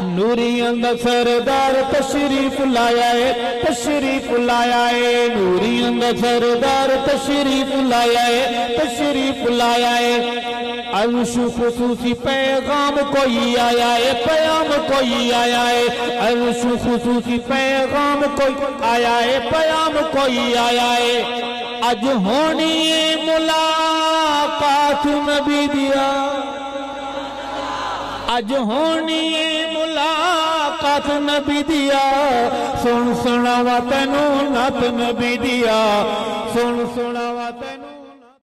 नूरियन दा सरदार तशरीफ लाया है, तशरीफ लाया है। नूरियन दा सरदार तशरीफ लाया है, तशरीफ लाया है। अर्शु खुसूसी पैगाम कोई आया है, पैगाम कोई आया है। अर्शु खुसूसी पैगाम कोई आया है, पैगाम कोई आया है। अज होनी मुलाकात नबी दिया, अज होनी मुलाकात नबी दिया। सुन सुनावा तेनू नत नबी दिया, सुन सुनावा।